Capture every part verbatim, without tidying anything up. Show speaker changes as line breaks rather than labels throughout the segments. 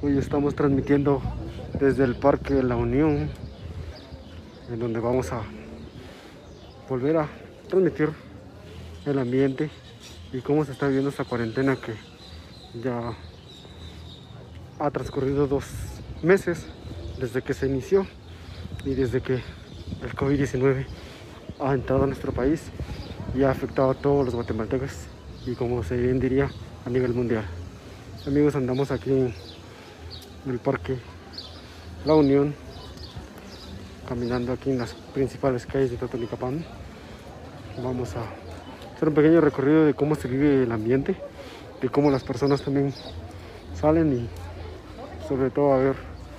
Hoy estamos transmitiendo desde el Parque La Unión, en donde vamos a volver a transmitir el ambiente y cómo se está viviendo esta cuarentena que ya ha transcurrido dos meses desde que se inició y desde que el COVID diecinueve ha entrado a nuestro país y ha afectado a todos los guatemaltecos y, como se bien diría, a nivel mundial. Amigos, andamos aquí en el Parque La Unión, caminando aquí en las principales calles de Totonicapán. Vamos a hacer un pequeño recorrido de cómo se vive el ambiente, de cómo las personas también salen y sobre todo a ver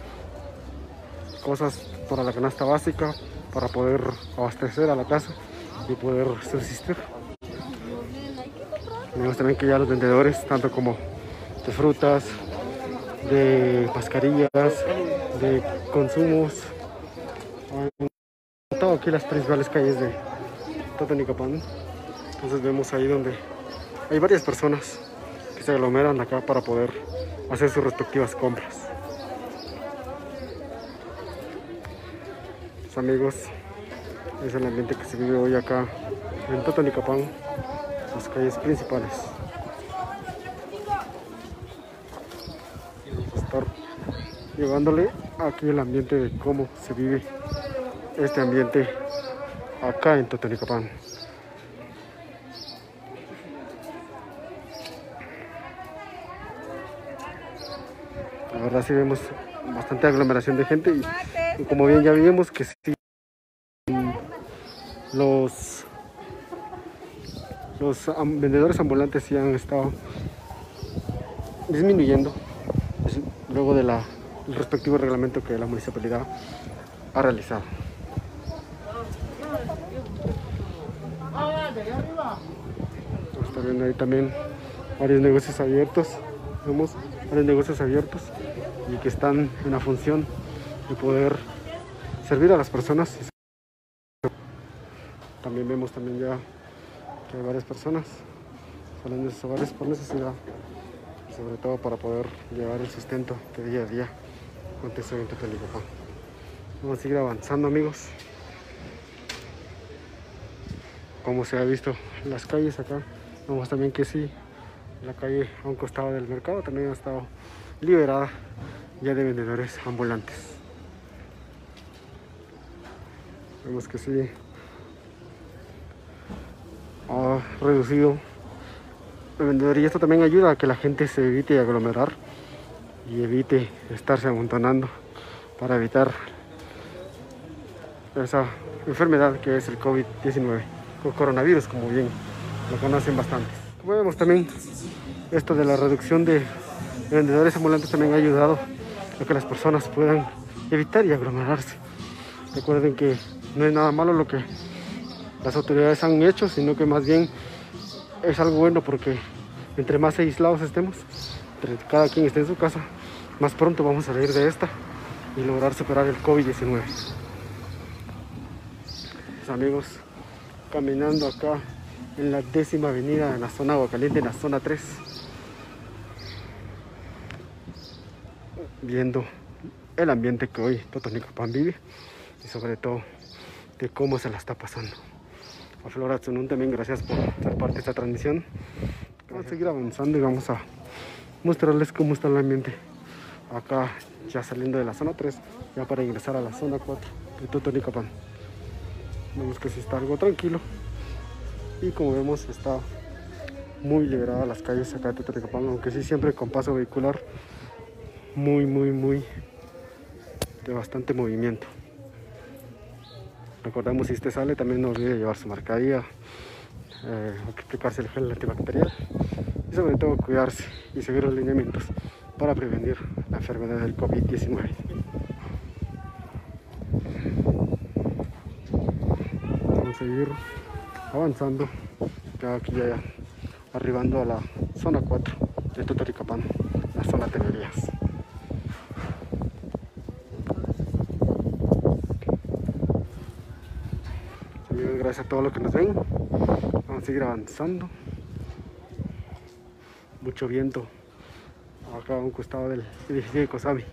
cosas para la canasta básica, para poder abastecer a la casa y poder subsistir. Vemos también que ya los vendedores, tanto como de frutas, de mascarillas, de consumos, han estado aquí las principales calles de Totonicapán. Entonces vemos ahí donde hay varias personas que se aglomeran acá para poder hacer sus respectivas compras. Pues, amigos, es el ambiente que se vive hoy acá en Totonicapán, las calles principales. Vamos a estar llevándole aquí el ambiente de cómo se vive este ambiente acá en Totonicapán. La verdad sí vemos bastante aglomeración de gente y, y como bien ya vimos que sí, los los am, vendedores ambulantes sí han estado disminuyendo luego del respectivo reglamento que la municipalidad ha realizado. Está viendo ahí también varios negocios abiertos, vemos varios negocios abiertos y que están en la función de poder servir a las personas. También vemos también ya que hay varias personas saliendo de sus hogares por necesidad, y sobre todo para poder llevar el sustento que día a día acontece en Totonicapán. Vamos a seguir avanzando, amigos. Como se ha visto las calles acá, vemos también que sí, la calle a un costado del mercado también ha estado liberada ya de vendedores ambulantes. Vemos que sí ha reducido el vendedor y esto también ayuda a que la gente se evite aglomerar y evite estarse amontonando para evitar esa enfermedad que es el COVID diecinueve o coronavirus, como bien lo conocen bastantes. Como vemos también, esto de la reducción de vendedores ambulantes también ha ayudado a que las personas puedan evitar y aglomerarse. Recuerden que no es nada malo lo que las autoridades han hecho, sino que más bien es algo bueno, porque entre más aislados estemos, entre cada quien esté en su casa, más pronto vamos a salir de esta y lograr superar el COVID diecinueve. Pues, amigos, caminando acá en la décima avenida en la zona Agua Caliente, en la zona tres, viendo el ambiente que hoy Totonicapán vive y sobre todo de cómo se la está pasando. A Flora Tsunun también gracias por ser parte de esta transmisión. Vamos a seguir avanzando y vamos a mostrarles cómo está el ambiente acá, ya saliendo de la zona tres, ya para ingresar a la zona cuatro de Totonicapán. Vemos que sí está algo tranquilo y, como vemos, está muy liberada las calles acá de Totonicapán, aunque sí siempre con paso vehicular muy muy muy de bastante movimiento. Recordemos, si usted sale, también no olvide llevar su mascarilla, eh, aplicarse el gel antibacterial y sobre todo cuidarse y seguir los lineamientos para prevenir la enfermedad del COVID diecinueve. Vamos a seguir avanzando, ya aquí ya arribando a la zona cuatro de Totonicapán, la zona Tenerías. Amigos, gracias a todos los que nos ven. Vamos a seguir avanzando. Mucho viento acá a un costado del edificio de Cosami.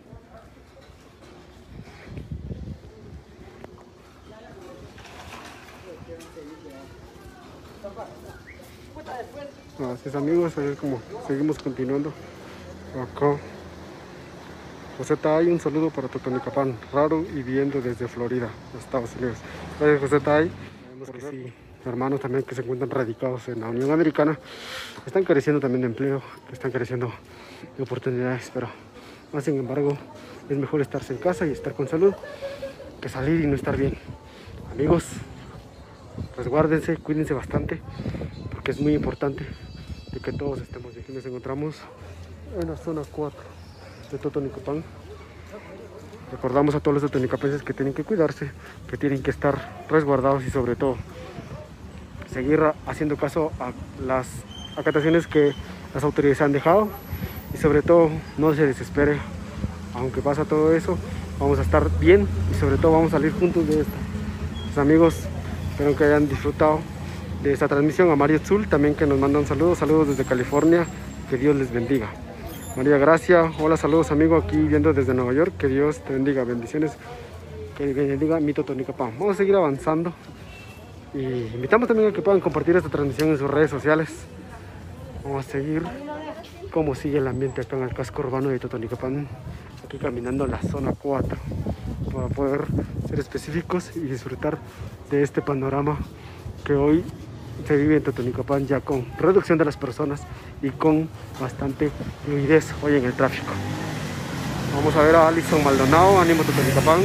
Así es, amigos, así es como seguimos continuando acá. José Tai, un saludo para Totonicapán, raro y viendo desde Florida, Estados Unidos. Gracias, José Tai. Vemos que sí, hermanos también que se encuentran radicados en la Unión Americana, están careciendo también de empleo, están careciendo de oportunidades, pero más sin embargo es mejor estarse en casa y estar con salud que salir y no estar bien. Amigos, resguárdense, cuídense bastante, porque es muy importante de que todos estemos bien. Aquí nos encontramos en la zona cuatro de Totonicapán. Recordamos a todos los totonicapenses que tienen que cuidarse, que tienen que estar resguardados y sobre todo seguir haciendo caso a las acataciones que las autoridades han dejado, y sobre todo no se desespere, aunque pasa todo eso, vamos a estar bien y sobre todo vamos a salir juntos de esta. Pues amigos, espero que hayan disfrutado de esta transmisión. A Mario Zul también, que nos manda un saludo, saludos desde California, que Dios les bendiga. María Gracia, hola, saludos amigo, aquí viendo desde Nueva York, que Dios te bendiga, bendiciones, que bendiga mi Totonicapán. Vamos a seguir avanzando y invitamos también a que puedan compartir esta transmisión en sus redes sociales. Vamos a seguir cómo sigue el ambiente acá en el casco urbano de Totonicapán, aquí caminando la zona cuatro, para poder ser específicos y disfrutar de este panorama que hoy se vive en Totonicapán, ya con reducción de las personas y con bastante fluidez hoy en el tráfico. Vamos a ver a Alison Maldonado, ánimo Totonicapán.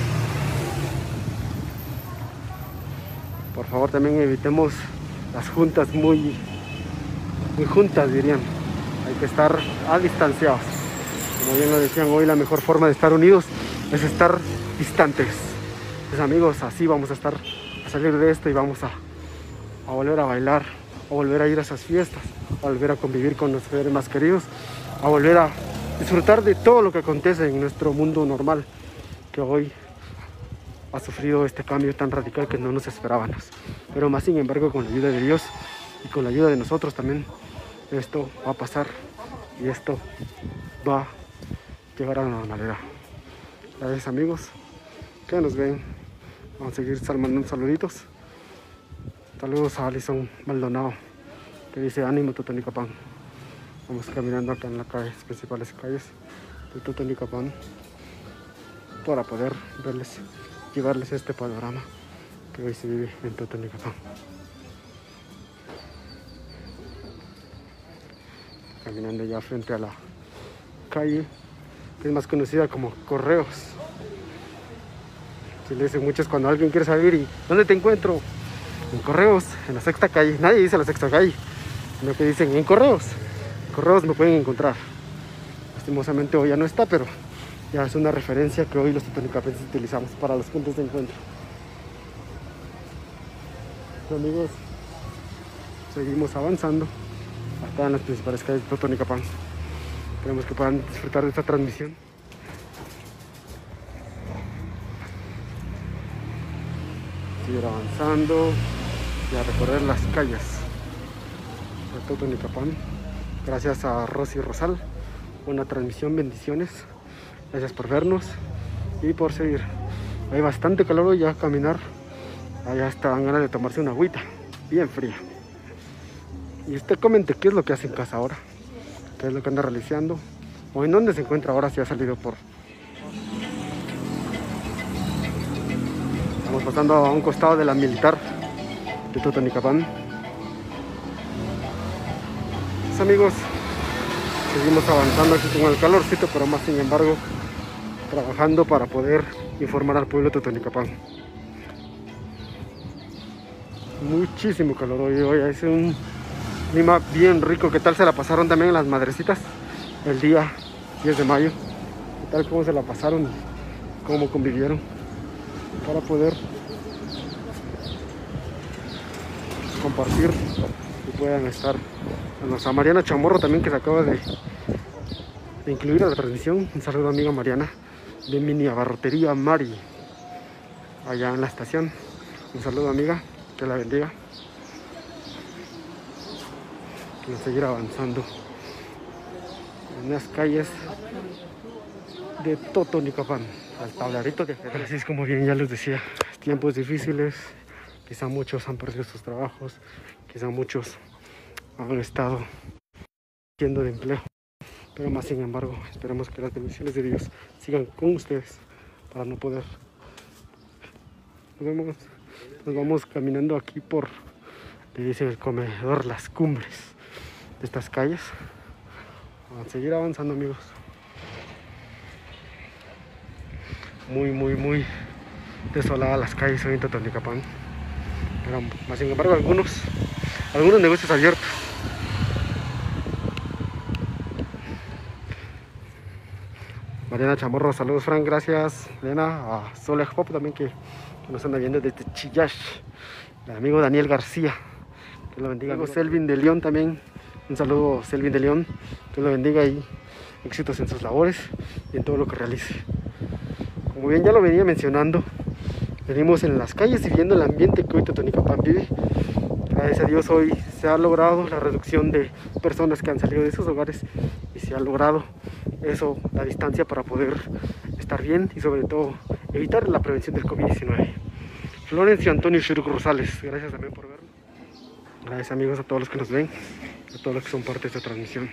Por favor, también evitemos las juntas muy, muy juntas, dirían. Hay que estar a distanciados. Como bien lo decían, hoy la mejor forma de estar unidos es estar distantes. Pues amigos, así vamos a estar, a salir de esto y vamos a a volver a bailar, a volver a ir a esas fiestas, a volver a convivir con nuestros seres más queridos, a volver a disfrutar de todo lo que acontece en nuestro mundo normal, que hoy ha sufrido este cambio tan radical que no nos esperábamos. Pero más sin embargo, con la ayuda de Dios y con la ayuda de nosotros también, esto va a pasar y esto va a llegar a la normalidad. Gracias amigos que nos ven. Vamos a seguir mandando saluditos. Saludos a Alison Maldonado, que dice ánimo Totonicapán. Vamos caminando acá en las calles, principales calles de Totonicapán, para poder verles, llevarles este panorama que hoy se vive en Totonicapán. Caminando ya frente a la calle que es más conocida como Correos. Si le dicen muchos cuando alguien quiere salir y ¿dónde te encuentro? En Correos, en la sexta calle. Nadie dice la sexta calle, sino que dicen en Correos. En Correos me pueden encontrar. Lastimosamente hoy ya no está, pero ya es una referencia que hoy los totonicapenses utilizamos para los puntos de encuentro. Bueno, amigos, seguimos avanzando acá en las principales calles de Totonicapán. Esperemos que puedan disfrutar de esta transmisión. Seguir avanzando y a recorrer las calles de Totonicapán. Gracias a Rosy Rosal, buena transmisión, bendiciones. Gracias por vernos y por seguir. Hay bastante calor hoy, ya caminar, allá están ganas de tomarse una agüita bien fría. Y usted comente qué es lo que hace en casa ahora, qué es lo que anda realizando o en dónde se encuentra ahora, si ha salido por... Estamos pasando a un costado de la militar de Totonicapán. Pues amigos, seguimos avanzando aquí con el calorcito, pero más sin embargo trabajando para poder informar al pueblo de Totonicapán. Muchísimo calor hoy, hoy es un clima bien rico. ¿Qué tal se la pasaron también las madrecitas el día diez de mayo? ¿Qué tal cómo se la pasaron y cómo convivieron para poder compartir y puedan estar? A nuestra Mariana Chamorro también, que se acaba de, de incluir a la transmisión. Un saludo, amiga Mariana de Mini Abarrotería Mari, allá en la estación. Un saludo, amiga, que la bendiga. Vamos a seguir avanzando en las calles de Totonicapán, al tablerito de ajedrez. Así es como bien ya les decía, tiempos difíciles, quizá muchos han perdido sus trabajos, quizá muchos han estado yendo de empleo, pero más sin embargo, esperemos que las bendiciones de Dios sigan con ustedes para no poder. Nos vamos, nos vamos caminando aquí por, le dicen el comedor, las cumbres de estas calles. Vamos a seguir avanzando, amigos. Muy, muy, muy desoladas las calles hoy en Totonicapán, pero más sin embargo algunos, algunos negocios abiertos. Mariana Chamorro, saludos Frank, gracias. Elena, a Sole Pop también que, que nos anda viendo desde Chillash. El amigo Daniel García, que lo bendiga. Amigo Selvin de León también, un saludo Selvin de León, que lo bendiga y éxitos en sus labores y en todo lo que realice. Como bien ya lo venía mencionando, venimos en las calles y viendo el ambiente que hoy Totonicapán vive. Gracias a Dios hoy se ha logrado la reducción de personas que han salido de sus hogares y se ha logrado eso, la distancia para poder estar bien y sobre todo evitar la prevención del COVID diecinueve. Florencia Antonio Chiruc Rosales, gracias también por vernos. Gracias amigos a todos los que nos ven, a todos los que son parte de esta transmisión.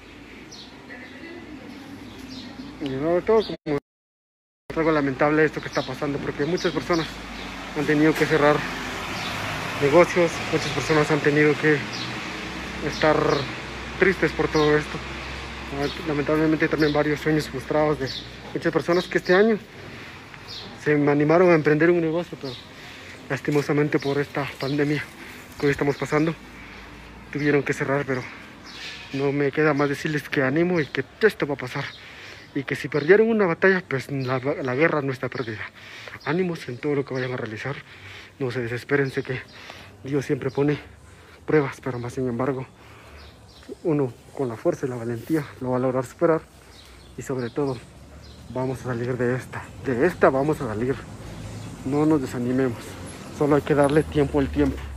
Y sobre todo como es algo lamentable esto que está pasando, porque muchas personas han tenido que cerrar negocios, muchas personas han tenido que estar tristes por todo esto. Lamentablemente también varios sueños frustrados de muchas personas que este año se animaron a emprender un negocio, pero lastimosamente por esta pandemia que hoy estamos pasando tuvieron que cerrar. Pero no me queda más decirles que animo y que esto va a pasar y que si perdieron una batalla, pues la, la guerra no está perdida. Ánimos en todo lo que vayan a realizar, no se desesperen, sé que Dios siempre pone pruebas, pero más sin embargo uno con la fuerza y la valentía lo va a lograr superar y sobre todo vamos a salir de esta, de esta vamos a salir, no nos desanimemos, solo hay que darle tiempo al tiempo.